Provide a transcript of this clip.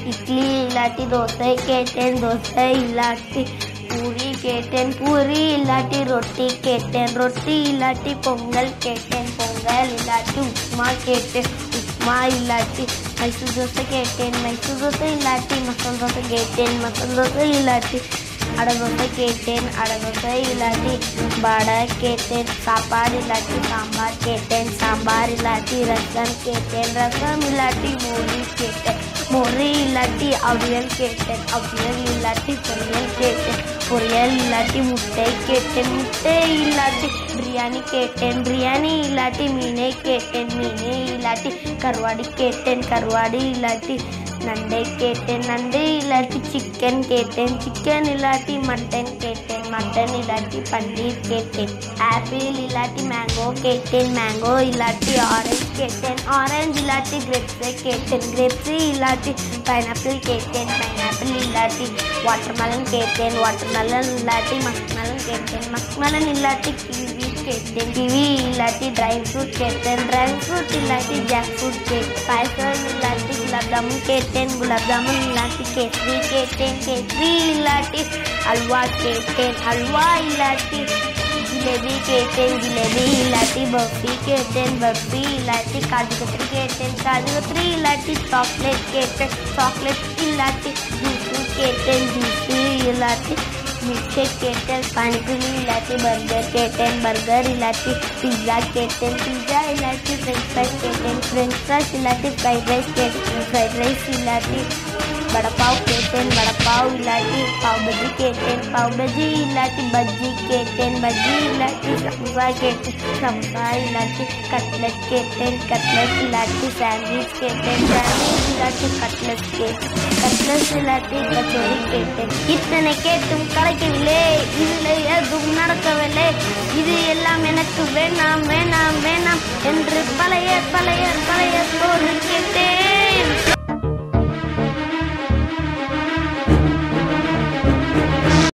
இட்லி இல்லாட்டி தோசை கேட்டேன், தோசை இல்லாட்டி பூரி கேட்டேன், பூரி இல்லாட்டி ரொட்டி கேட்டேன், ரொட்டி இல்லாட்டி பொங்கல் கேட்டேன், பொங்கல் இல்லாட்டி உப்புமா கேட்டேன், உப்புமா இல்லாட்டி மைசூர் தோசை கேட்டேன், மைசூர் தோசை இல்லாட்டி மசாலா தோசை கேட்டேன், மசாலா தோசை இல்லாட்டி அடை தோசை கேட்டேன், அடை தோசை இல்லாட்டி வடை கேட்டேன், சாப்பாடு இல்லாட்டி சாம்பார் கேட்டேன், சாம்பார் இல்லாட்டி ரசம் கேட்டேன், ரசம் இல்லாட்டி மோரி கேட்டேன், மோரி இல்லாட்டி அவியல் கேட்டேன், அவியல் இல்லாட்டி பொரியல் கேட்டேன், பொரியல் இல்லாட்டி முட்டை கேட்டேன், முட்டை இல்லாட்டி பிரியாணி கேட்டேன், பிரியாணி இல்லாட்டி மீனை கேட்டேன், மீனை இல்லாட்டி கருவாடி கேட்டேன், கருவாடி இல்லாட்டி நண்டை கேட்டேன், நண்டை இல்லாட்டி சிக்கன் கேட்டேன், சிக்கன் இல்லாட்டி மட்டன் கேட்டேன், மட்டன் இல்லாட்டி பன்னீர் கேட்டேன், ஆப்பிள் இல்லாட்டி மேங்கோ கேட்டேன், மேங்கோ இல்லாட்டி ஆரஞ்சு கேட்டேன், ஆரஞ்சு இல்லாட்டி கிரேப்ஸை கேட்டேன், கிரேப்ஸ் இல்லாட்டி பைனாப்பிள் கேட்டேன், பைனாப்பிள் இல்லாட்டி வாட்டர்மெலன் கேட்டேன், வாட்டர்மெலன் இல்லாட்டி மஸ்க்மெலன் கேட்டேன், மஸ்க்மெலன் இல்லாட்டி கிவி கேட்டேன், கிவி இல்லாட்டி ட்ரை ஃப்ரூட் கேட்டேன், ட்ரை ஃப்ரூட் இல்லாட்டி ஜாக் ஃப்ரூட் கேட்டேன், பாயசம் இல்லாட்டி குலாப் ஜாமுன் கேட்டேன், குலாப் ஜாமுன் இல்லாட்டி கேசரி கேட்டேன், கேசரி இல்லாட்டி அல்வா கேட்டேன், அல்வா இல்லாட்டி ஜிலேபி கேட்டேன், ஜிலேபி இல்லாட்டி பர்ஃபி கேட்டேன், பர்ஃபி இல்லாட்டி காஜு கத்திரி கேட்டேன், காஜு கத்திரி இல்லாட்டி சாக்லேட் கேட்டேன், சாக்லேட் இல்லாட்டி ஜூஸு கேட்டேன், ஜூஸு இல்லாட்டி மில்க் ஷேக் கேட்டேன், பானிபூரி இல்லாட்டி பர்கர் கேட்டேன், பர்கர் இல்லாட்டி பிஸா கேட்டேன், பிஸா இல்லாட்டி ஃப்ரெஞ்ச் ஃப்ரைஸ் கேட்டேன், ஃப்ரெஞ்ச் ஃப்ரைஸ் இல்லாட்டி ஃப்ரைட் ரைஸ் கேட்டேன், ஃப்ரைட் ரைஸ் இல்லாட்டி வடப்பாவ் கேட்டேன், வடப்பாவ் இல்லாட்டி பாவ் பஜ்ஜி கேட்டேன், பாவ் பஜ்ஜி இல்லாட்டி பஜ்ஜி கேட்டேன், பஜ்ஜி இல்லாட்டி சமோசா கேட்டேன், சமோசா இல்லாட்டி கட்லெட் கேட்டேன், கட்லெட் இல்லாட்டி சாண்ட்விச் கேட்டேன், சாண்ட்விச் இல்லாட்டி கட்லெட் கேட்டேன், கட்லெட் இல்லாட்டி கச்சோரி கேட்டேன். இத்தனை கேட்டும் கிடைக்கவில்லை, இதில் எதுவும் நடக்கவில்லை, இது எல்லாம் எனக்கு வேணாம் வேணாம் வேணாம் என்று பழைய பழைய பழைய சோறு கேட்டேன்.